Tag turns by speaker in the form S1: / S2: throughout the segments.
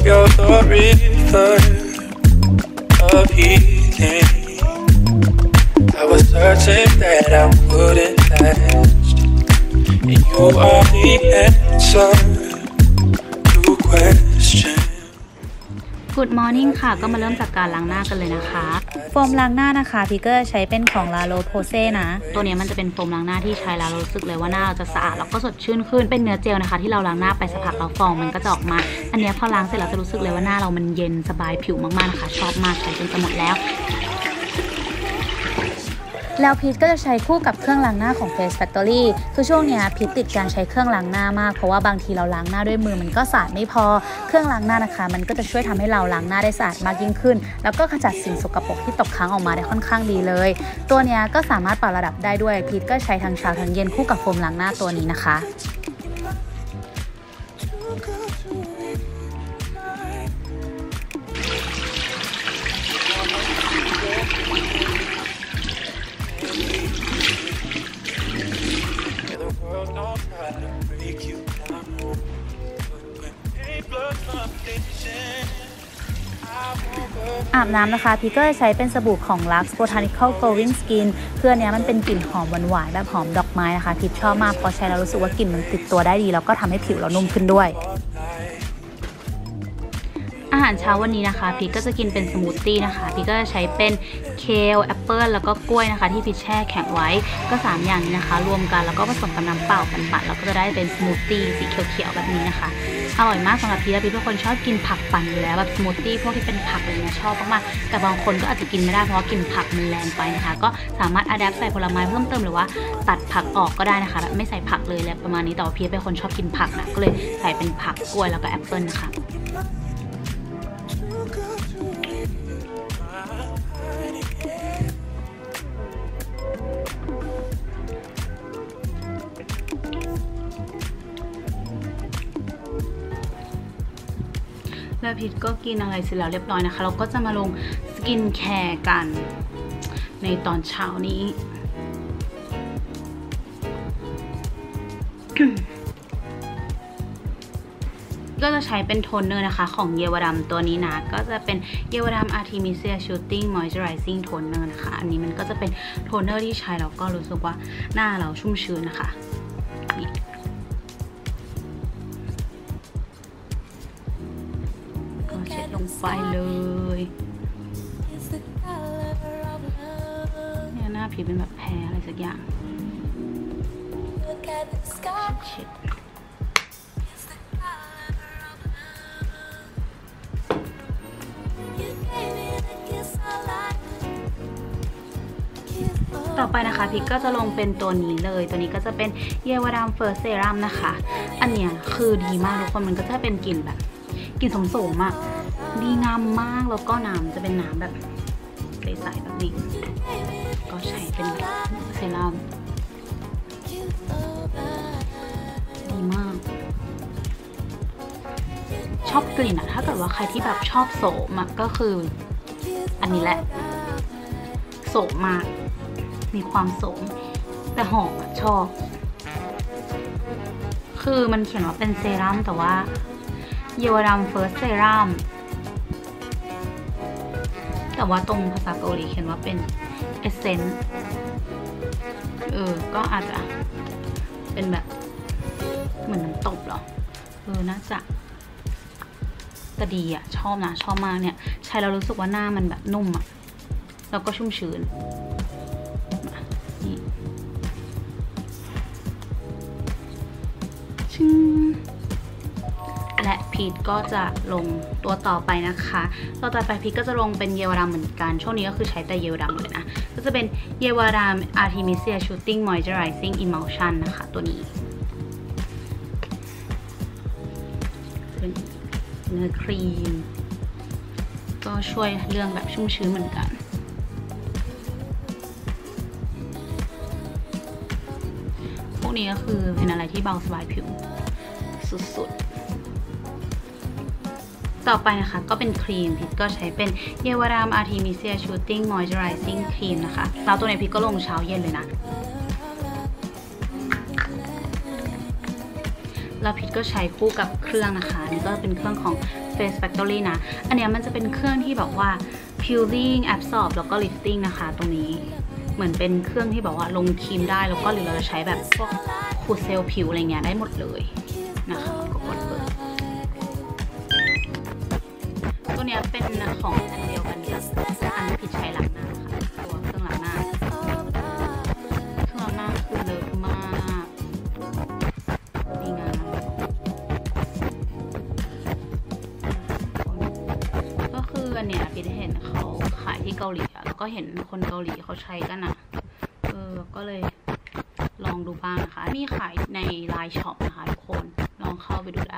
S1: you're the river of healing. I was certain that I wouldn't last, and you are the answer to question.
S2: Good morning ค่ะก็มาเริ่มจากการล้างหน้ากันเลยนะคะโฟมล้างหน้านะคะพี่ก็ใช้เป็นของ La Roche-Posay นะตัวนี้มันจะเป็นโฟมล้างหน้าที่ใช้แล้วรู้สึกเลยว่าหน้าเราจะสะอาดแล้วก็สดชื่นขึ้นเป็นเนื้อเจลนะคะที่เราล้างหน้าไปสักพักแล้วฟองมันก็จะออกมาอันนี้พอล้างเสร็จเราจะรู้สึกเลยว่าหน้าเรามันเย็นสบายผิวมากๆนะคะชอบมากใช้จนจะหมดแล้วพีทก็จะใช้คู่กับเครื่องล้างหน้าของ Face Factory คือช่วงนี้พีทติดการใช้เครื่องล้างหน้ามากเพราะว่าบางทีเราล้างหน้าด้วยมือมันก็สะอาดไม่พอเครื่องล้างหน้านะคะมันก็จะช่วยทำให้เราล้างหน้าได้สะอาดมากยิ่งขึ้นแล้วก็ขจัดสิ่งสกปรกที่ตกค้างออกมาได้ค่อนข้างดีเลยตัวนี้ก็สามารถปรับระดับได้ด้วยพีทก็ใช้ทั้งเช้าทั้งเย็นคู่กับโฟมล้างหน้าตัวนี้นะคะอาบน้ำนะคะพี่ก็ใช้เป็นสบู่ของ Lux Botanical Glowing Skin เพื่อนี้มันเป็นกลิ่นหอมหวานๆแบบหอมดอกไม้นะคะพี่ชอบมากพอใช้แล้วรู้สึกว่ากลิ่นมันติดตัวได้ดีแล้วก็ทำให้ผิวเรานุ่มขึ้นด้วยอาหารเช้าวันนี้นะคะพี่ก็จะกินเป็นสมูทตี้นะคะพี่ก็จะใช้เป็นเคลแอปเปิลแล้วก็กล้วยนะคะที่พี่แช่แข็งไว้ก็3อย่างนี้นะคะรวมกันแล้วก็ผสมกับน้ำเปล่าปั่นๆแล้วก็จะได้เป็นสมูทตี้สีเขียวๆแบบนี้นะคะอร่อยมากสำหรับพี่และพี่เป็นคนชอบกินผักปั่นอยู่แล้วแบบสมูทตี้พวกที่เป็นผักอะไรเนี่ยชอบมากๆแต่บางคนก็อาจจะกินไม่ได้เพราะกลิ่นผักมันแรงไปนะคะก็สามารถอะแดปใส่ผลไม้เพิ่มเติมหรือว่าตัดผักออกก็ได้นะคะแบบไม่ใส่ผักเลยแล้วประมาณนี้แต่ว่าพี่เป็นคนชอบกินผักนะก็เลยใส่เป็นผักกล้วยแล้วก็แอปเปิลนะคะแล้วพีทก็กินอะไรเสร็จแล้วเรียบร้อยนะคะเราก็จะมาลงสกินแคร์กันในตอนเช้านี้ ก็จะใช้เป็นโทนเนอร์นะคะของเยวดำตัวนี้นะก็จะเป็นเยวดำ Artemisia Shooting Moisturizing Toner นะคะอันนี้มันก็จะเป็นโทนเนอร์ที่ใช้แล้วก็รู้สึกว่าหน้าเราชุ่มชื้นนะคะลงไปเลยเนี่ยหน้าผิวเป็นแบบแพ้อะไรสักอย่างเช็ดต่อไปนะคะพีก็จะลงเป็นตัวนี้เลยตัวนี้ก็จะเป็นเยวดำเฟิร์สเซรั่มนะคะอันเนี้ยคือดีมากทุกคนมันก็จะเป็นกลิ่นแบบกลิ่นสมๆอ่ะดีงามมากแล้วก็น้ำจะเป็นน้ำแบบใสๆแบบนี้ก็ใช้เป็นเซรั่มดีมากชอบกลิ่นอะถ้าเกิดว่าใครที่แบบชอบโสมอะก็คืออันนี้แหละโสมมากมีความโสมแต่หอมอะชอบคือมันเขียนว่าเป็นเซรั่มแต่ว่าเยวดำเฟิร์สเซรั่มแต่ว่าตรงภาษาเกาหลีเขียนว่าเป็นเอเซนส์ก็อาจจะเป็นแบบเหมือนน้ำตบหรอน่าจะแต่ดีอ่ะชอบนะชอบมากเนี่ยใช้แล้วรู้สึกว่าหน้ามันแบบนุ่มอ่ะแล้วก็ชุ่มชื้นนี่ชิงและพีทก็จะลงตัวต่อไปนะคะตัวต่อไปพีทก็จะลงเป็นเยวดำเหมือนกันช่วงนี้ก็คือใช้แต่เยวดำเลยนะก็จะเป็นเยวดำ Artemisia Shooting Moisturizing Emulsion นะคะตัวนี้เป็นเนื้อครีมก็ช่วยเรื่องแบบชุ่มชื้นเหมือนกันพวกนี้ก็คือเป็นอะไรที่เบาสบายผิวสุดๆต่อไปนะคะก็เป็นครีมพีทก็ใช้เป็นเยวดำ Artemisia Shooting Moisturizing Cream นะคะแล้วตัวนี้พีทก็ลงเช้าเย็นเลยนะแล้วพีทก็ใช้คู่กับเครื่องนะคะนี่ก็เป็นเครื่องของ Face Factory นะอันเนี้ยมันจะเป็นเครื่องที่แบบว่า peeling absorb แล้วก็ lifting นะคะตรงนี้เหมือนเป็นเครื่องที่แบบว่าลงครีมได้แล้วก็หรือเราจะใช้แบบพวกขูดเซลล์ผิวอะไรเงี้ยได้หมดเลยนะคะก็กดเปิดตัวเนี้ยเป็นของอันเดียวกันกับอันที่ผิดใช้หลังหน้าค่ะตัวเครื่องหลังหน้าคือเลิศมากดีงามก็คืออันเนี้ยพี่ได้เห็นเขาขายที่เกาหลีแล้วก็เห็นคนเกาหลีเขาใช้กันอ่ะก็เลยลองดูบ้างนะคะมีขายในไลน์ช็อปนะคะทุกคนลองเข้าไปดูได้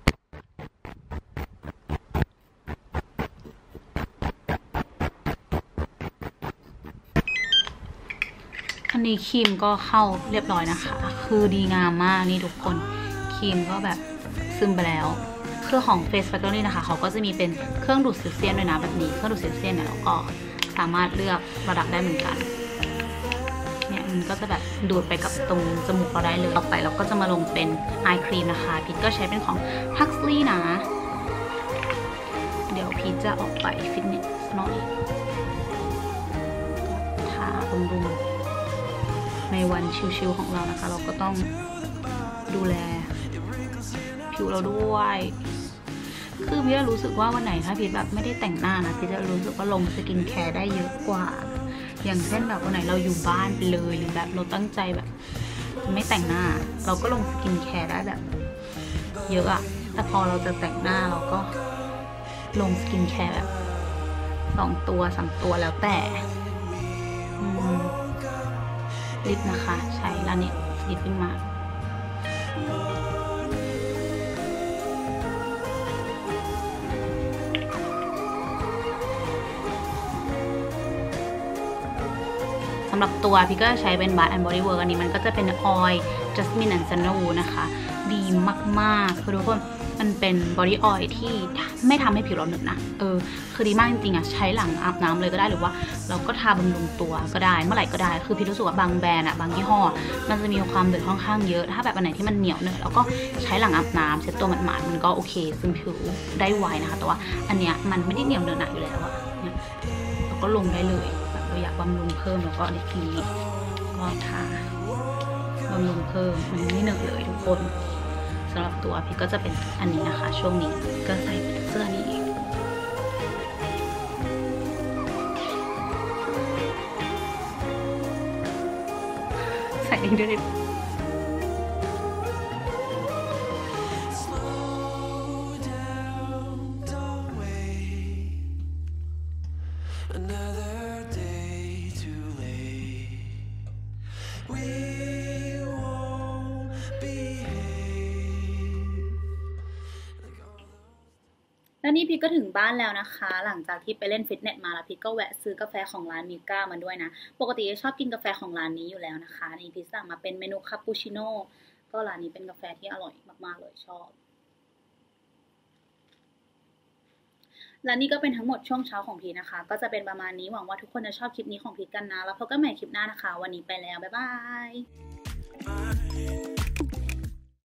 S2: อันนี้ครีมก็เข้าเรียบร้อยนะคะคือดีงามมากนี่ทุกคนครีมก็แบบซึมไปแล้วเครื่องของ Face Factory นะคะเขาก็จะมีเป็นเครื่องดูดสิวเซียนด้วยนะแบบนี้เครื่องดูดสิวเซียนเนี่ยเราก็สามารถเลือกระดับได้เหมือนกันเนี่ยมันก็จะแบบดูดไปกับตรงจมูกเราได้เลยต่อไปเราก็จะมาลงเป็นไอครีมนะคะพีทก็ใช้เป็นของ Huxley นะเดี๋ยวพีทจะออกไปฟิตเนสหน่อยทาบำรุงในวันชิลๆของเรานะคะเราก็ต้องดูแลผิวเราด้วยคือพี่จะรู้สึกว่าวันไหนถ้าพี่แบบไม่ได้แต่งหน้านะพี่จะรู้สึกว่าลงสกินแคร์ได้เยอะกว่าอย่างเช่นแบบวันไหนเราอยู่บ้านไปเลยหรือแบบเราตั้งใจแบบไม่แต่งหน้าเราก็ลงสกินแคร์ได้แบบเยอะอะแต่พอเราจะแต่งหน้าเราก็ลงสกินแคร์แบบ2 ตัว3 ตัวแล้วแต่ลิปนะคะใช้แล้วเนี่ยลิปปิ้งมาสำหรับตัวพี่ก็ใช้เป็น Bath and Body Works อันนี้มันก็จะเป็น Oil Jasmine and Sandalwood นะคะดีมากๆคือทุกคนมันเป็น Body Oil ที่ไม่ทำให้ผิวเราเหนอะนะคือดีมากจริงๆอ่ะใช้หลังอาบน้ำเลยก็ได้หรือว่าเราก็ทาบำรุงตัวก็ได้เมื่อไหร่ก็ได้คือพี่รู้สึกว่าบางแบรนด์อ่ะบางยี่ห้อมันจะมีความเดือดค่อนข้างเยอะถ้าแบบอันไหนที่มันเหนียวเนอะแล้วก็ใช้หลังอาบน้ำเช็ดตัวหมาดๆมันก็โอเคซึมผิวได้ไวนะคะแต่ว่าอันเนี้ยมันไม่ได้เหนียวเนอะหนะอยู่แล้วอ่ะเนี่ยเราก็ลงได้เลยแบบเราอยากบำรุงเพิ่มแล้วก็ในทีนี้ก็ทาบำรุงเพิ่มมันไม่เหนอะเลยทุกคนสำหรับตัวพี่ก็จะเป็นอันนี้นะคะช่วงนี้ก็ใส่เสื้อนี้ใส่เองด้วยแล้วนี่พีทก็ถึงบ้านแล้วนะคะหลังจากที่ไปเล่นฟิตเนสมาแล้วพีทก็แวะซื้อกาแฟของร้านมิก้ามาด้วยนะปกติชอบกินกาแฟของร้านนี้อยู่แล้วนะคะนี่พีทสั่งมาเป็นเมนูคาปูชิโน่ก็ร้านนี้เป็นกาแฟที่อร่อยมากๆเลยชอบและนี่ก็เป็นทั้งหมดช่วงเช้าของพีทนะคะก็จะเป็นประมาณนี้หวังว่าทุกคนจะชอบคลิปนี้ของพีทกันนะแล้วพบกันใหม่คลิปหน้านะคะวันนี้ไปแล้วบ๊ายบาย